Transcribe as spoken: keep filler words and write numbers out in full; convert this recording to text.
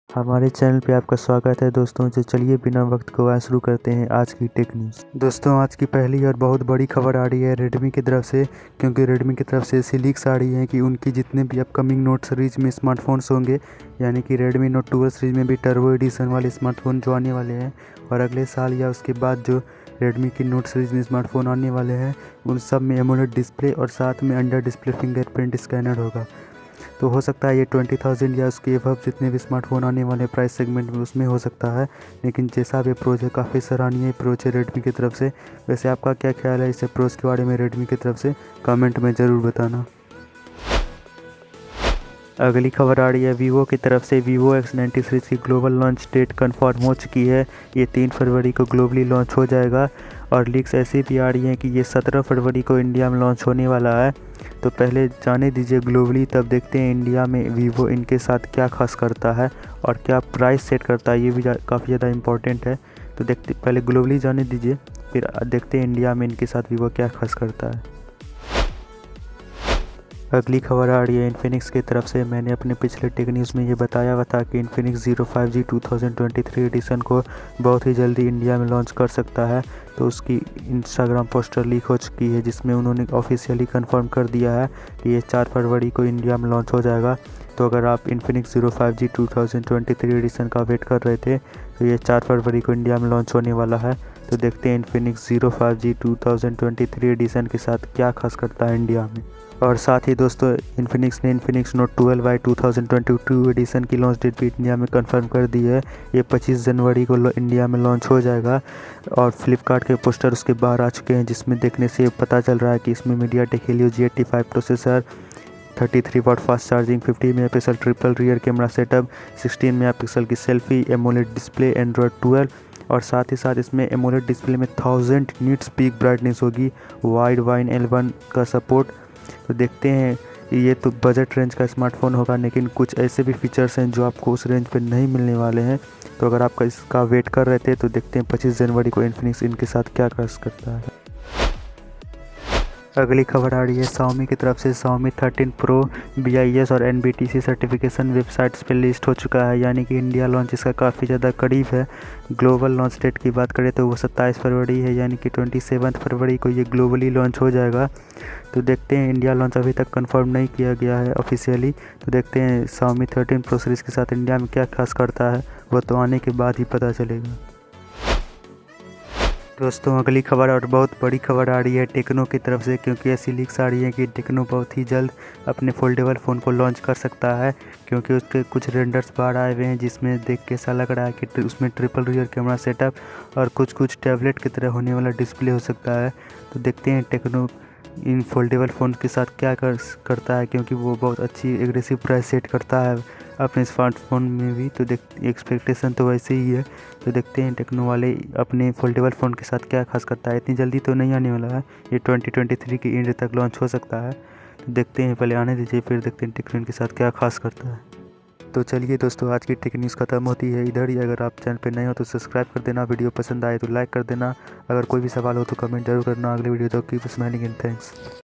हमारे चैनल पे आपका स्वागत है दोस्तों। तो चलिए बिना वक्त गवाए शुरू करते हैं आज की टेक न्यूज़। दोस्तों आज की पहली और बहुत बड़ी खबर आ रही है रेडमी की तरफ से, क्योंकि रेडमी की तरफ से ऐसी लीक्स आ रही हैं कि उनकी जितने भी अपकमिंग नोट सीरीज में स्मार्टफोन्स होंगे, यानी कि रेडमी नोट ट्वेल्व सीरीज में भी टर्बो एडिशन वाले स्मार्टफोन जो आने वाले हैं और अगले साल या उसके बाद जो रेडमी की नोट सीरीज में स्मार्टफोन आने वाले हैं उन सब में एमोलेड डिस्प्ले और साथ में अंडर डिस्प्ले फिंगरप्रिंट स्कैनर होगा। तो हो सकता है ये ट्वेंटी थाउजेंड या उसके अबव जितने भी स्मार्टफोन आने वाले प्राइस सेगमेंट में उसमें हो सकता है। लेकिन जैसा भी अप्रोच है काफ़ी सराहनीय अप्रोच है रेडमी की तरफ से। वैसे आपका क्या ख्याल है इस अप्रोच के बारे में रेडमी की तरफ से, कमेंट में ज़रूर बताना। अगली खबर आ रही है वीवो की तरफ से। वीवो एक्स नाइन्टी सीरीज की ग्लोबल लॉन्च डेट कंफर्म हो चुकी है। ये तीन फरवरी को ग्लोबली लॉन्च हो जाएगा और लीक्स ऐसी भी आ रही हैं कि ये सत्रह फरवरी को इंडिया में लॉन्च होने वाला है। तो पहले जाने दीजिए ग्लोबली, तब देखते हैं इंडिया में वीवो इनके साथ क्या खास करता है और क्या प्राइस सेट करता है। ये भी काफ़ी ज़्यादा इंपॉर्टेंट है। तो देखते पहले ग्लोबली जाने दीजिए, फिर देखते हैं इंडिया में इनके साथ वीवो क्या खास करता है। अगली खबर आ रही है इन्फिनिक्स की तरफ से। मैंने अपने पिछले टेक न्यूज़ में ये बताया हुआ था कि Infinix zero five G two thousand twenty three edition को बहुत ही जल्दी इंडिया में लॉन्च कर सकता है। तो उसकी इंस्टाग्राम पोस्टर लीक हो चुकी है जिसमें उन्होंने ऑफिशियली कंफर्म कर दिया है कि ये चार फरवरी को इंडिया में लॉन्च हो जाएगा। तो अगर आप Infinix zero five G two thousand twenty three edition का वेट कर रहे थे तो ये चार फरवरी को इंडिया में लॉन्च होने वाला है। तो देखते हैं Infinix zero five G two thousand twenty three edition के साथ क्या खास करता है इंडिया में। और साथ ही दोस्तों इन्फिनिक्स ने Infinix note twelve Y two thousand twenty two edition की लॉन्च डेट भी इंडिया में कंफर्म कर दी है। ये पच्चीस जनवरी को इंडिया में लॉन्च हो जाएगा और फ्लिपकार्ट के पोस्टर उसके बाहर आ चुके हैं जिसमें देखने से पता चल रहा है कि इसमें MediaTek Helio G eighty five processor, thirty three watt fast charging, fifty mega pixel triple rear camera setup, sixteen mega pixel की selfie, AMOLED display, Android twelve और साथ ही साथ इसमें एमोलेड डिस्प्ले में थाउजेंड निट्स पीक ब्राइटनेस होगी, Widevine L one का सपोर्ट। तो देखते हैं ये तो बजट रेंज का स्मार्टफोन होगा, लेकिन कुछ ऐसे भी फीचर्स हैं जो आपको उस रेंज पे नहीं मिलने वाले हैं। तो अगर आपका इसका वेट कर रहे थे तो देखते हैं पच्चीस जनवरी को इन्फिनिक्स इनके साथ क्या खास करता है। अगली खबर आ रही है Xiaomi की तरफ से। Xiaomi thirteen pro B I S और N B T C certification websites पे लिस्ट हो चुका है, यानी कि इंडिया लॉन्च इसका काफ़ी ज़्यादा करीब है। ग्लोबल लॉन्च डेट की बात करें तो वो सत्ताईस फरवरी है, यानी कि ट्वेंटी सेवन फरवरी को ये ग्लोबली लॉन्च हो जाएगा। तो देखते हैं, इंडिया लॉन्च अभी तक कंफर्म नहीं किया गया है ऑफिशियली। तो देखते हैं Xiaomi थर्टीन प्रो सीरीज़ के साथ इंडिया में क्या खास करता है, वो तो आने के बाद ही पता चलेगा। दोस्तों अगली खबर और बहुत बड़ी खबर आ रही है टेक्नो की तरफ से, क्योंकि ऐसी लीक्स आ रही है कि टेक्नो बहुत ही जल्द अपने फोल्डेबल फ़ोन को लॉन्च कर सकता है, क्योंकि उसके कुछ रेंडर्स बाहर आए हुए हैं जिसमें देख के ऐसा लग रहा है कि उसमें ट्रिपल रियर कैमरा सेटअप और कुछ कुछ टैबलेट की तरह होने वाला डिस्प्ले हो सकता है। तो देखते हैं टेक्नो इन फोल्डेबल फ़ोन के साथ क्या कर करता है, क्योंकि वो बहुत अच्छी एग्रेसिव प्राइस सेट करता है अपने स्मार्टफोन में भी। तो देख एक्सपेक्टेशन तो वैसे ही है। तो देखते हैं टेक्नो वाले अपने फोल्डेबल फ़ोन के साथ क्या खास करता है। इतनी जल्दी तो नहीं आने वाला है, ये ट्वेंटी ट्वेंटी थ्री की एंड तक लॉन्च हो सकता है। तो देखते हैं, पहले आने दीजिए फिर देखते हैं टेक्नो के साथ क्या खास करता है। तो चलिए दोस्तों आज की टेक न्यूज़ खत्म होती है इधर ही। अगर आप चैनल पर नए हो तो सब्सक्राइब कर देना, वीडियो पसंद आए तो लाइक कर देना, अगर कोई भी सवाल हो तो कमेंट जरूर करना। अगले वीडियो तक कीप स्माइलिंग एंड थैंक्स।